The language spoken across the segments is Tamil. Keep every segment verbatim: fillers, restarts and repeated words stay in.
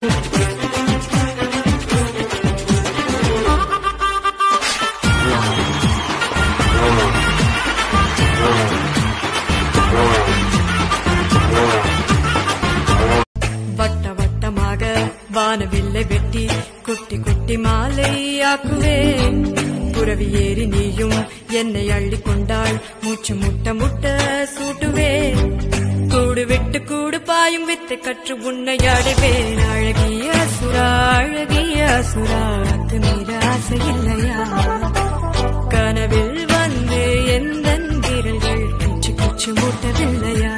வட்ட வட்டமாக வானவில்லை வெட்டி குட்டி குட்டி மாலையாக்குவே புறவி ஏறி நீயும் என்னை அள்ளி கொண்டாள் மூச்சு முட்ட முட்ட சூட்டுவே கூடு விட்டு கூடு பாயும் வித்தை கற்று உன்னை அடைவேன் அழகிய சுரா அழகிய சுராக்கு மீற ஆசை இல்லையா கனவில் வந்து எந்த விரல்கள் கிச்சு கிச்சு மூட்டவில்லையா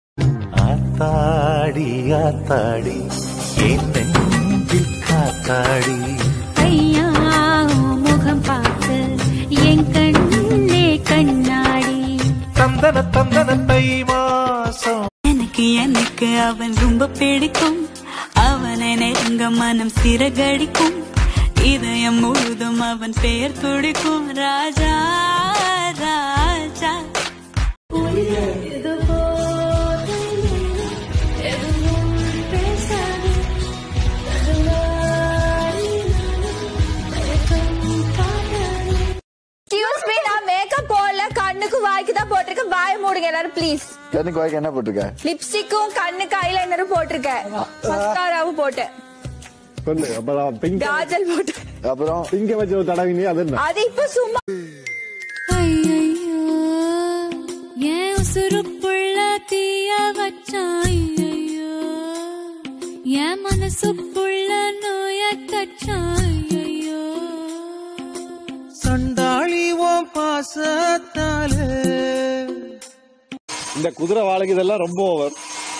ஆத்தாடி ஆத்தாடி என் நெஞ்சில் காத்தாடி ஐயா முகம் பார்த்து என் கண்ணே கண்ணாடி தந்தன தந்தன தை மாசம் எனக்கு எனக்கு அவன் ரொம்ப பிடிக்கும் அவனை நெருங்க மனம் சிறகடிக்கும் இதயம் முழுதும் அவன் பெயர் துடிக்கும் ராஜா ராஜா கண்ணுக்கு வாய்க்கு தான் போட்டிருக்கேன் வாய மூடுங்க எல்லாரும் ப்ளீஸ் கண்ணுக்கு வாய்க்கு என்ன போட்டிருக்க லிப்ஸ்டிக்கும் கண்ணுக்கு ஐலைனரும் போட்டிருக்கேன் மஸ்காராவும் போட்டேன் சொல்லு அப்புறம் பிங்க் காஜல் போட்டு அப்புறம் பிங்க வச்சு தடவினி அது என்ன அது இப்ப சும்மா ஐயோ ஏன் உசுருக்குள்ள தீய வச்சான் ஐயோ என் மனசுக்குள்ள நோய தச்சான் ஐயோ சண்டாளி ஓம் பாசத்தாலே இந்த குதிரை வாழைக்கு இதெல்லாம் ரொம்ப ஓவர்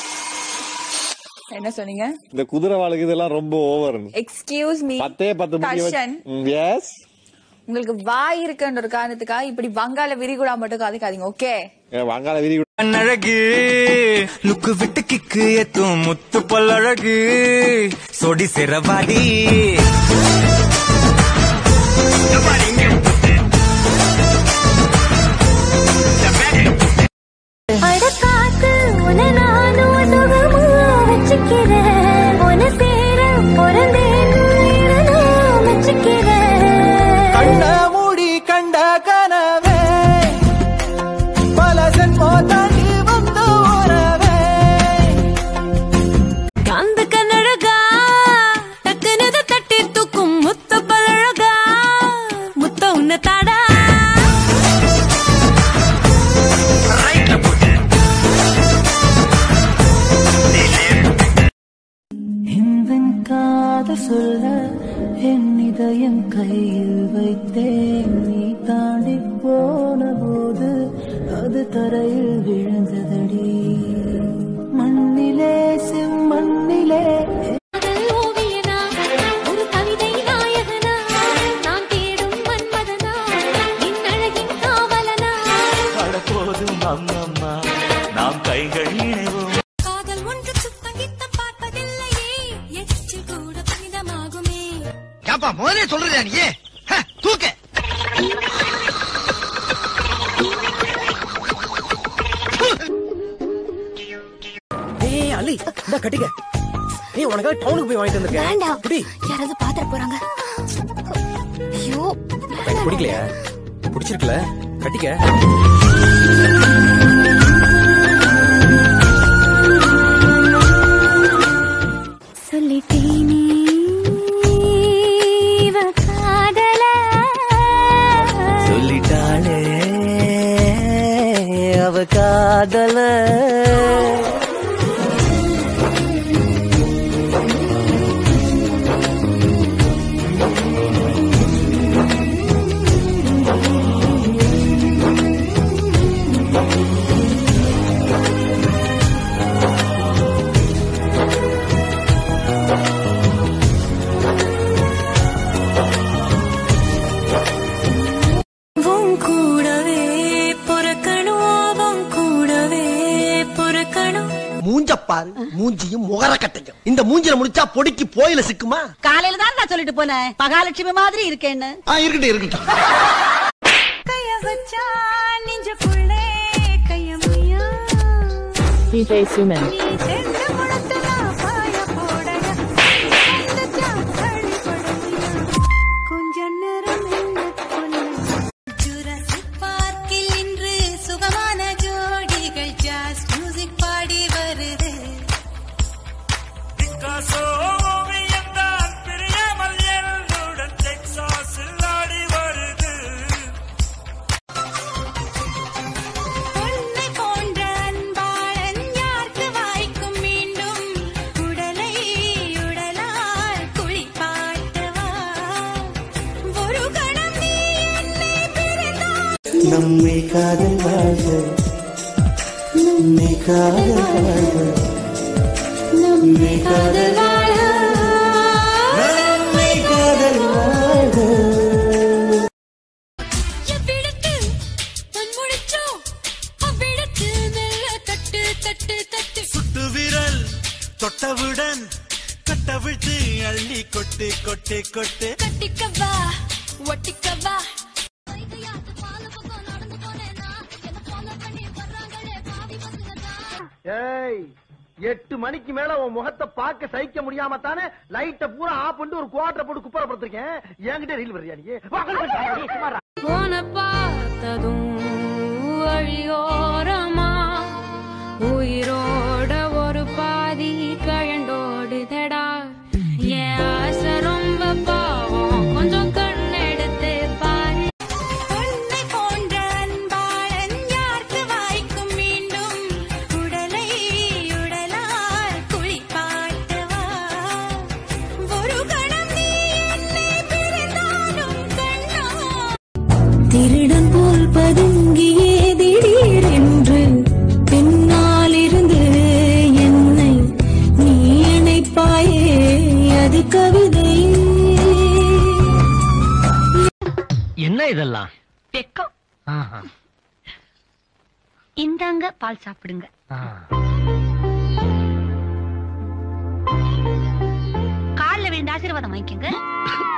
என்ன சொன்னீங்க இந்த குதிரை வாழைக்கு இதெல்லாம் ரொம்ப ஓவர் எக்ஸ்கியூஸ் மீ பத்தே பத்து மணி எஸ் உங்களுக்கு வாய் இருக்குன்ற ஒரு காரணத்துக்காக இப்படி வங்காள விரிகுடா மட்டும் காதிக்காதீங்க ஓகே வங்காள விரிகுடா அழகு லுக்கு விட்டு கிக்கு ஏத்தும் முத்து பல்லழகு சொடி சிறவாடி அடக்காத்து உன நானும் சுகமா வச்சுக்கிறேன் உன சேர பிறந்தேன் வச்சுக்கிறேன் கண்ட மூடி கண்ட கனவே பல சென்மோ தாண்டி வந்து உறவே காந்த கண்ணழகா டக்குனது தட்டி தூக்கும் முத்த பழகா முத்த உன்ன தாடா காத சொல்ல என் இதயம் கையில் வைத்தேன் நீ தாண்டி போன போது அது தரையில் விழுந்ததடி மண்ணிலே செம்மண்ணிலே ஓவியனா ஒரு கவிதை நாயகனா நான் தேடும் மன்மதனா என் அழகின் காவலனா போதும் அம்மம்மா நாம் கைகள் இணைவோம் காதல் ஒன்று சுத்தகித்த பார்ப்பதில்லையே எச்சில் கூட புனிதமாகுமே ஏப்பா முதலே சொல்றதா நீ தூக்க ஏய் அலி இந்த கட்டிக்க நீ உனக்கு டவுனுக்கு போய் வாங்கிட்டு வந்திருக்கேன் வேண்டாம் குடி யாராவது பாத்திர போறாங்க ஐயோ குடிக்கலையா குடிச்சிருக்கல கட்டிக்க சொல்லிட்டேனே இவ காதல சொல்லிட்டாளே அவ காதல மூஞ்சப்பாரு மூஞ்சியும் முகர கட்டையும் இந்த மூஞ்சில முடிச்சா பொடிக்கு போயில சிக்குமா காலையில தான் நான் சொல்லிட்டு போனேன் மகாலட்சுமி மாதிரி இருக்கேன்னு இருக்கட்டும் இருக்கட்டும் கைய வச்சா நெஞ்சுக்குள்ளே கையமையா D J Suman. நீ செஞ்ச முழத்துல பாய போடடா நம்மை காதல் வாழ்க நம்மை காதல் வாழ்க நம்மை காதல் வாழ்க நம்மை காதல் வாழ்க சுட்டு விரல் தொட்டவுடன் கட்டவிழ்த்து அள்ளி கொட்டு கொட்டு கொட்டு கட்டிக்கவா ஒட்டிக்கவா ஏய் எட்டு மணிக்கு மேல உன் முகத்தை பார்க்க சகிக்க முடியாம தானே லைட்ட பூரா ஆஃப் பண்ணிட்டு ஒரு குவாட்டரை போட்டு குப்பரை படுத்திருக்கேன் என்கிட்ட ரீல் வர்றியா நீ போன பார்த்ததும் வழியோரமா உயிரோட ஒரு பாதி கழண்டோடுதடா என் ஆசை ரொம்ப பாவம் கொஞ்சம் கண்ணெடுத்து பாரு உன்னை போன்ற அன்பாளன் யாருக்கு வாய்க்கும் மீண்டும் உடலை உடலால் குளிப்பாட்டவா ஒரு கணம் நீ என்னை பிரிந்தாலும் கண்ணா திருடன் போல் பதுங்கியே திடீரென்று பின்னால் இருந்து என்னை நீ இணைப்பாயே அது கவிதை என்ன இதெல்லாம் வெக்கம் இந்தாங்க பால் சாப்பிடுங்க கால்ல விழுந்து ஆசீர்வாதம் வாங்கிக்கங்க